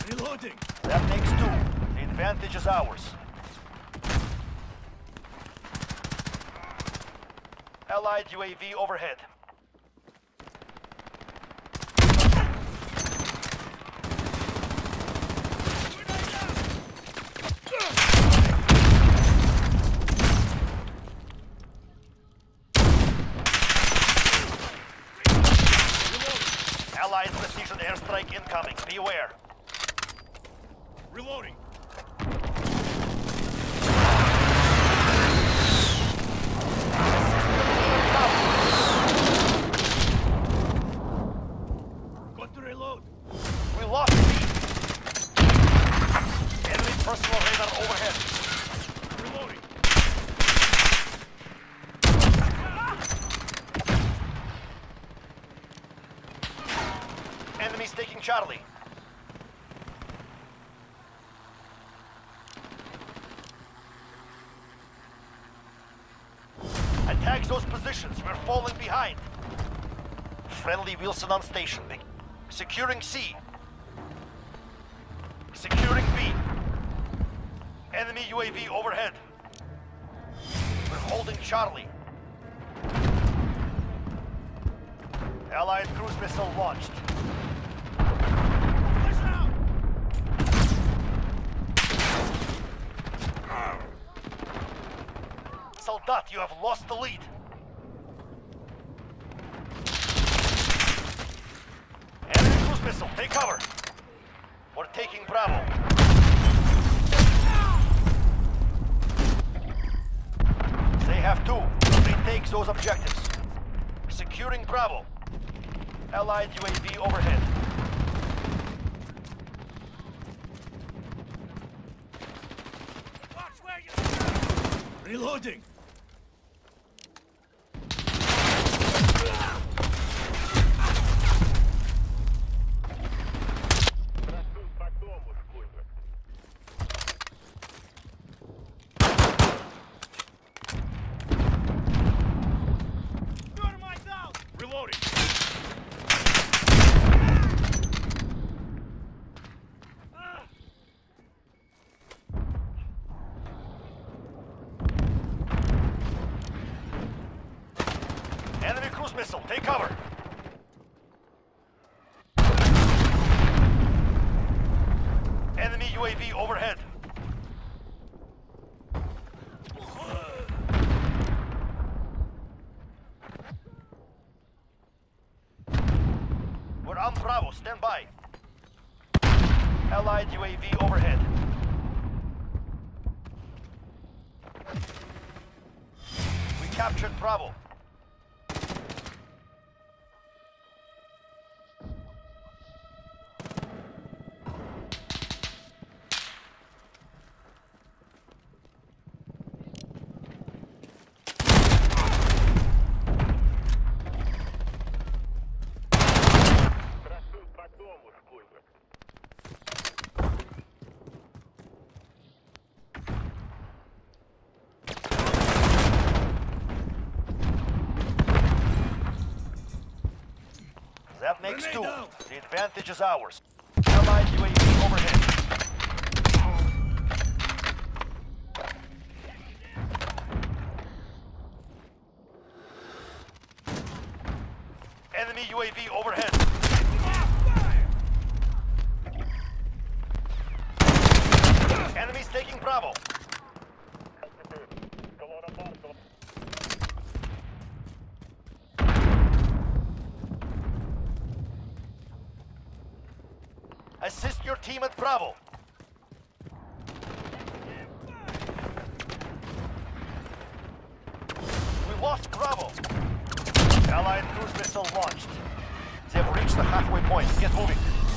Reloading. That takes two. The advantage is ours. Allied UAV overhead. Allied precision airstrike incoming. Beware. Reloading. Got to reload. We lost B. Enemy personal radar overhead. Reloading. Enemies taking Charlie. Attack those positions. We're falling behind. Friendly Wilson on station. Securing C. Securing B. Enemy UAV overhead. We're holding Charlie. Allied cruise missile launched. Soldat, you have lost the lead. Enemy cruise missile, take cover. We're taking Bravo. They have two. Retake those objectives. Securing Bravo. Allied UAV overhead. Reloading. Reloading. Enemy cruise missile, take cover. Enemy UAV overhead. We're on Bravo, stand by. Allied UAV overhead. We captured Bravo. That makes two. The advantage is ours. Allied UAV overhead. Enemy UAV overhead. Enemies taking Bravo. Assist your team at Bravo. We lost Bravo. Allied cruise missile launched. They've reached the halfway point. Get moving.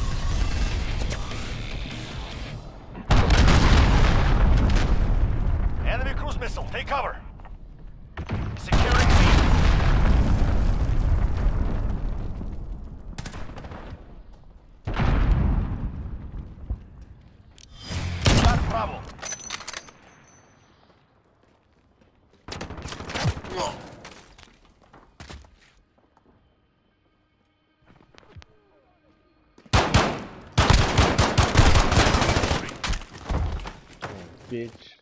Enemy cruise missile, take cover. Securing B. Bravo. bitch.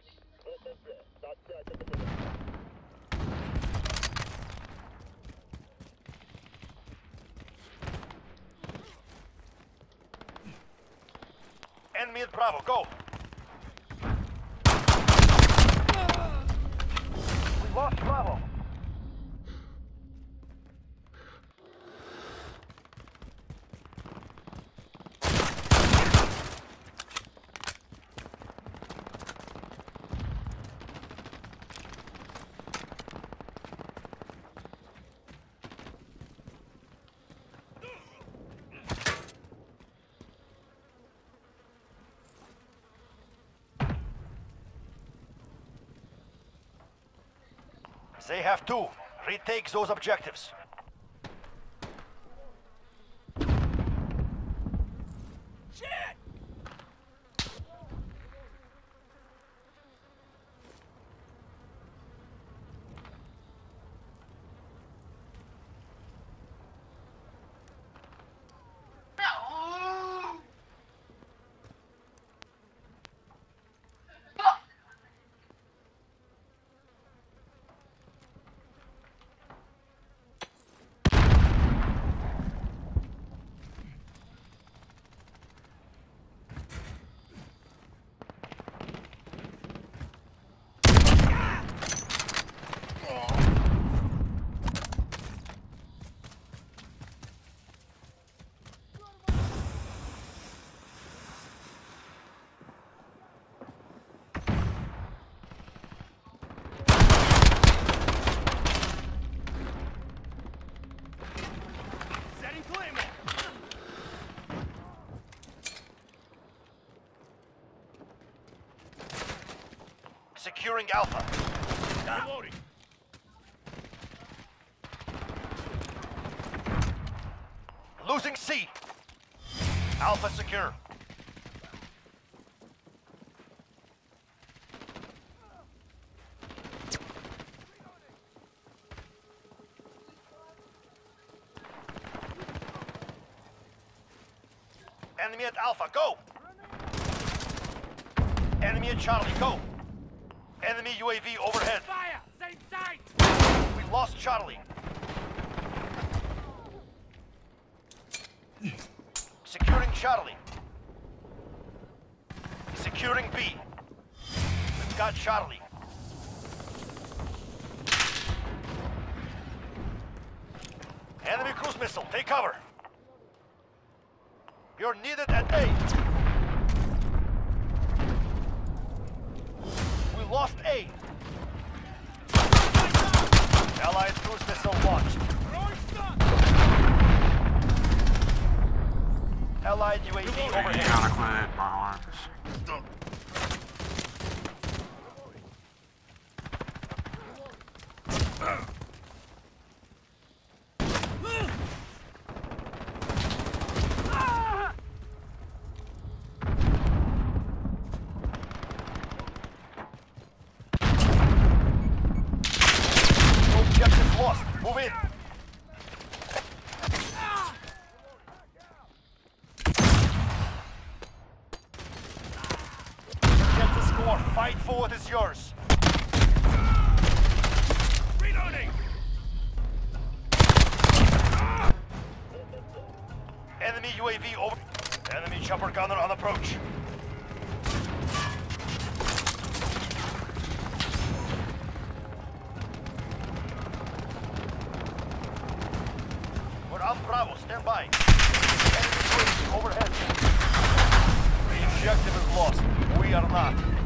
Enemy at Bravo, go! We lost Bravo. They have two. Retake those objectives. Shit! Setting Claymore! Securing Alpha. Reloading! Losing C. Alpha secure. Enemy at Alpha, go! Enemy at Charlie, go! Enemy UAV overhead. Fire! Same side! We lost Charlie. Securing Charlie. Securing B. We've got Charlie. Enemy cruise missile, take cover. You're needed at A. We lost A. Allied cruise missile launched. Throwing stun! Allied UAV overhead. Gotta quit my arms. Objective lost. Move in. Get the score. Fight for what is yours. Reloading! Enemy UAV over. Enemy chopper gunner on approach. We're on Bravo. Stand by. Enemy UAV overhead. The objective is lost. We are not.